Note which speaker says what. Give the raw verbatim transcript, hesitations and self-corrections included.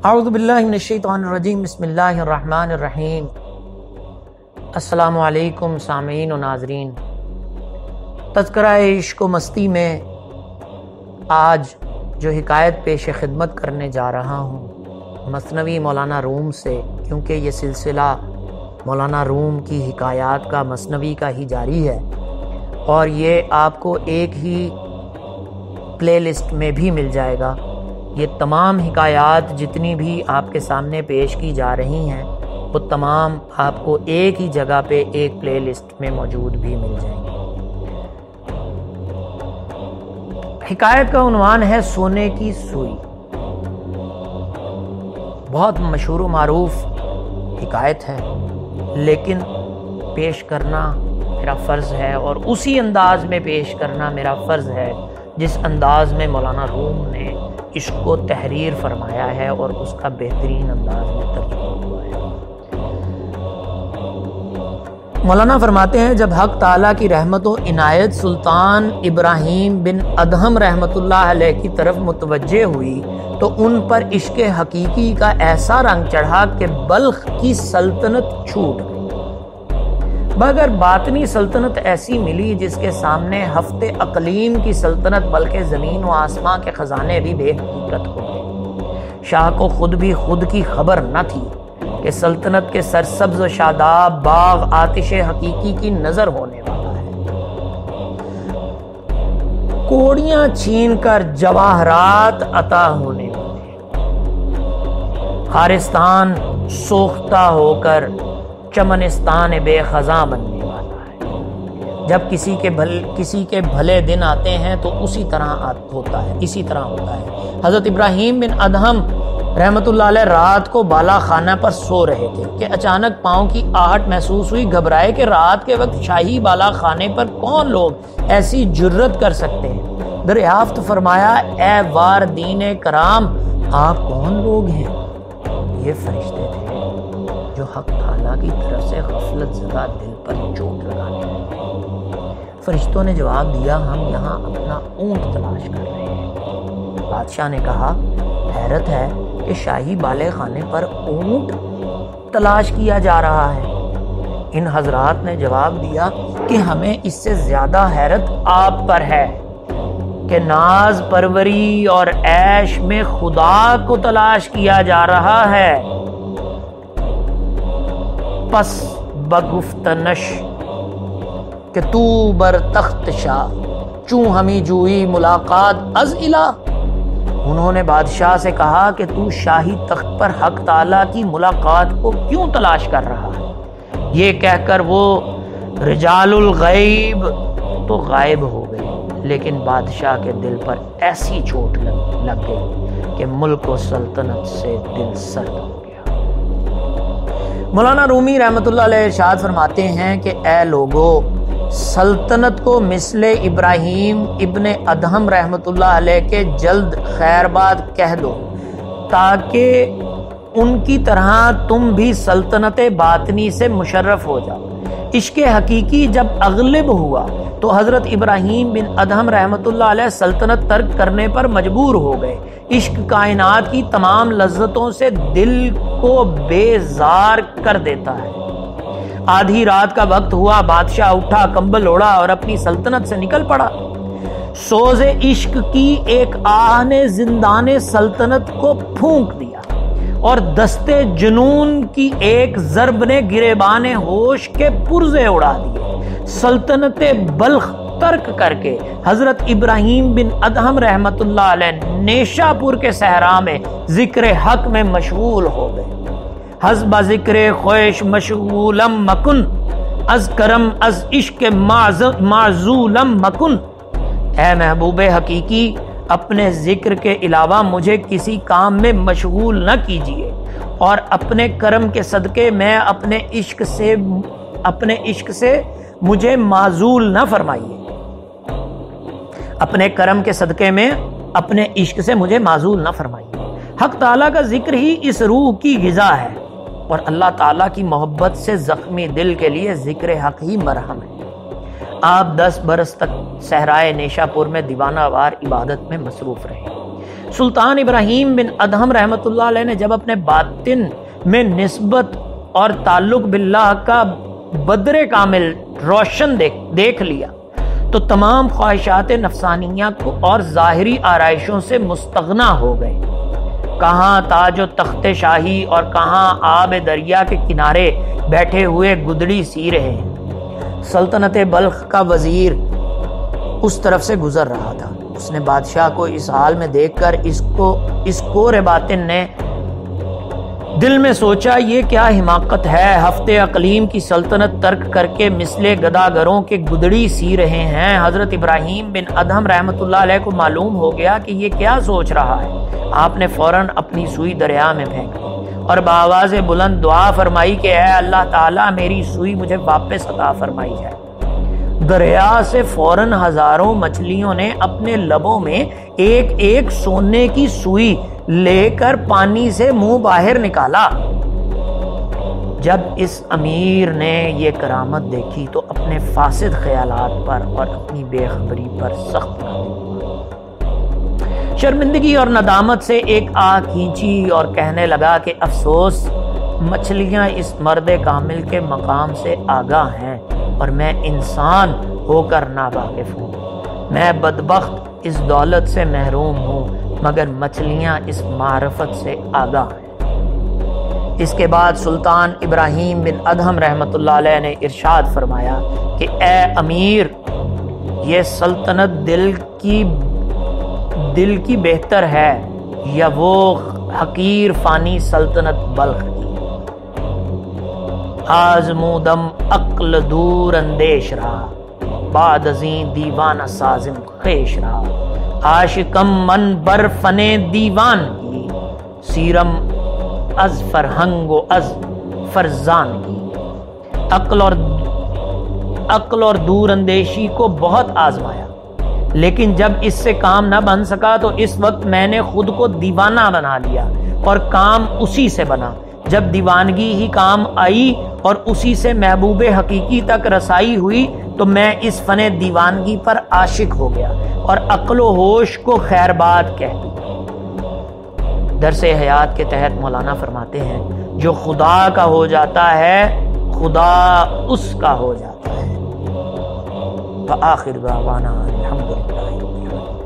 Speaker 1: اعوذ باللہ من الشیطان الرجیم، بسم اللہ الرحمن الرحیم۔ السلام علیکم سامعین و ناظرین۔ تذکرہ عشق و مستی میں آج جو حکایت پیش خدمت کرنے جا رہا ہوں مثنوی مولانا روم سے، کیونکہ یہ سلسلہ مولانا روم کی حکایات کا مثنوی کا ہی جاری ہے اور یہ آپ کو ایک ہی پلے لسٹ میں بھی مل جائے گا۔ یہ تمام حکایات جتنی بھی آپ کے سامنے پیش کی جا رہی ہیں وہ تمام آپ کو ایک ہی جگہ پہ ایک پلے لسٹ میں موجود بھی مل جائیں گی۔ حکایت کا عنوان ہے سونے کی سوئی۔ بہت مشہور و معروف حکایت ہے، لیکن پیش کرنا میرا فرض ہے اور اسی انداز میں پیش کرنا میرا فرض ہے جس انداز میں مولانا روم نے عشق کو تحریر فرمایا ہے اور اس کا بہترین انداز میں ترجمہ ہوا ہے۔ مولانا فرماتے ہیں، جب حق تعالیٰ کی رحمت و عنایت سلطان ابراہیم بن ادہم رحمۃ اللہ علیہ کی طرف متوجہ ہوئی تو ان پر عشق حقیقی کا ایسا رنگ چڑھا کہ بلخ کی سلطنت چھوٹ گئی، مگر باطنی سلطنت ایسی ملی جس کے سامنے ہفتے اقلیم کی سلطنت بلکہ زمین و آسمان کے خزانے بھی بے حقیقت ہو گئے۔ شاہ کو خود بھی خود کی خبر نہ تھی کہ سلطنت کے سرسبز و شاداب باغ آتش حقیقی کی نظر ہونے والا ہے۔ کوڑیاں چھین کر جواہرات عطا ہونے والے، خارستان سوختہ ہو کر چمنستان بے خزاں بننے والا ہے۔ جب کسی کے بھل کسی کے بھلے دن آتے ہیں تو اسی طرح ہوتا ہے اسی طرح ہوتا ہے۔ حضرت ابراہیم بن ادہم رحمت اللہ علیہ رات کو بالا خانہ پر سو رہے تھے کہ اچانک پاؤں کی آہٹ محسوس ہوئی۔ گھبرائے کہ رات کے وقت شاہی بالا خانے پر کون لوگ ایسی جرت کر سکتے ہیں۔ دریافت فرمایا، اے واردین کرام، آپ کون لوگ ہیں؟ یہ فرشتے تھے جو حق تعالیٰ کی طرف سے غفلت زدہ دل پر چوٹ لگانے لگے۔ فرشتوں نے جواب دیا، ہم یہاں اپنا اونٹ تلاش کر رہے ہیں۔ بادشاہ نے کہا، حیرت ہے کہ شاہی بالے خانے پر اونٹ تلاش کیا جا رہا ہے۔ ان حضرات نے جواب دیا کہ ہمیں اس سے زیادہ حیرت آپ پر ہے کہ ناز پروری اور عیش میں خدا کو تلاش کیا جا رہا ہے۔ پس بگفتنش کہ تو بر تخت شاہ، چوں ہمی جوئی ملاقات از الہ۔ انہوں نے بادشاہ سے کہا کہ تو شاہی تخت پر حق تعالیٰ کی ملاقات کو کیوں تلاش کر رہا ہے؟ یہ کہہ کر وہ رجال الغیب تو غائب ہو گئے، لیکن بادشاہ کے دل پر ایسی چوٹ لگ گئی کہ ملک و سلطنت سے دل سرد ہو گیا۔ مولانا رومی رحمت اللہ علیہ ارشاد فرماتے ہیں کہ اے لوگو، سلطنت کو مثل ابراہیم ابن ادہم رحمت اللہ علیہ کے جلد خیر باد کہہ دو تاکہ ان کی طرح تم بھی سلطنت باطنی سے مشرف ہو جاؤ۔ عشق حقیقی جب اغلب ہوا تو حضرت ابراہیم بن ادہم رحمت اللہ علیہ سلطنت ترک کرنے پر مجبور ہو گئے۔ عشق کائنات کی تمام لذتوں سے دل کو بیزار کر دیتا ہے۔ آدھی رات کا وقت ہوا، بادشاہ اٹھا، کمبل اوڑھا اور اپنی سلطنت سے نکل پڑا۔ سوز عشق کی ایک آہ نے زندان سلطنت کو پھونک دیا اور دستے جنون کی ایک ضرب نے گریبان ہوش کے پرزے اڑا دیے۔ سلطنت بلخ ترک کر کے حضرت ابراہیم بن ادہم رحمت اللہ علیہ نیشا پور کے صحرا میں ذکر حق میں مشغول ہو گئے۔ حسب ذکر خویش مشغولم مکن، از کرم از عشق معزولم مکن۔ اے محبوب حقیقی، اپنے ذکر کے علاوہ مجھے کسی کام میں مشغول نہ کیجیے اور اپنے کرم کے صدقے میں اپنے عشق سے اپنے عشق سے مجھے معزول نہ فرمائیے۔ اپنے کرم کے صدقے میں اپنے عشق سے مجھے معزول نہ فرمائیے۔ حق تعالیٰ کا ذکر ہی اس روح کی غذا ہے اور اللہ تعالیٰ کی محبت سے زخمی دل کے لیے ذکر حق ہی مرہم ہے۔ آپ دس برس تک صحرائے نیشا پور میں دیوانہ وار عبادت میں مصروف رہے۔ سلطان ابراہیم بن ادہم رحمۃ اللہ علیہ نے جب اپنے باطن میں نسبت اور تعلق باللہ کا بدر کامل روشن دیکھ, دیکھ لیا تو تمام خواہشات نفسانیہ کو اور ظاہری آرائشوں سے مستغنا ہو گئے۔ کہاں تاج و تخت شاہی اور کہاں آب دریا کے کنارے بیٹھے ہوئے گدڑی سی رہے ہیں۔ سلطنت بلخ کا وزیر اس طرف سے گزر رہا تھا۔ اس نے بادشاہ کو اس حال میں دیکھ کر اس کو اس کور باطن نے دل میں سوچا، یہ کیا حماقت ہے، ہفتے اقلیم کی سلطنت ترک کر کے مثل گداگروں کے گدڑی سی رہے ہیں۔ حضرت ابراہیم بن ادہم رحمۃ اللہ علیہ کو معلوم ہو گیا کہ یہ کیا سوچ رہا ہے۔ آپ نے فوراً اپنی سوئی دریا میں پھینک اور بآواز بلند دعا فرمائی کہ اے اللہ تعالیٰ میری سوئی مجھے واپس عطا فرمائی جائے۔ دریا سے فوراً ہزاروں مچھلیوں نے اپنے لبوں میں ایک ایک سونے کی سوئی لے کر پانی سے منہ باہر نکالا۔ جب اس امیر نے یہ کرامت دیکھی تو اپنے فاسد خیالات پر اور اپنی بے خبری پر سخت نادم ہوا۔ شرمندگی اور ندامت سے ایک آہ کھینچی اور کہنے لگا کہ افسوس، مچھلیاں اس مرد کامل کے مقام سے آگاہ ہیں اور میں انسان ہو کر ناواقف ہوں۔ میں بدبخت اس دولت سے محروم ہوں، مگر مچھلیاں اس معرفت سے آگاہ ہیں۔ اس کے بعد سلطان ابراہیم بن ادہم رحمۃ اللہ علیہ نے ارشاد فرمایا کہ اے امیر، یہ سلطنت دل کی دل کی بہتر ہے یا وہ حقیر فانی سلطنت بلخ کی؟ آزمودم عقل دور اندیش رہا، بعد ازیں دیوانہ سازم خیش رہا، عاشقم من بر فنے دیوان کی، سیرم از فرہنگ و از فرزان کی۔ عقل اور عقل اور دور اندیشی کو بہت آزمایا، لیکن جب اس سے کام نہ بن سکا تو اس وقت میں نے خود کو دیوانہ بنا لیا اور کام اسی سے بنا۔ جب دیوانگی ہی کام آئی اور اسی سے محبوب حقیقی تک رسائی ہوئی تو میں اس فن دیوانگی پر عاشق ہو گیا اور عقل و ہوش کو خیر بات کہہ دیا۔ درس حیات کے تحت مولانا فرماتے ہیں، جو خدا کا ہو جاتا ہے خدا اس کا ہو جاتا ہے۔ وآخر دعوانا الحمدللہ۔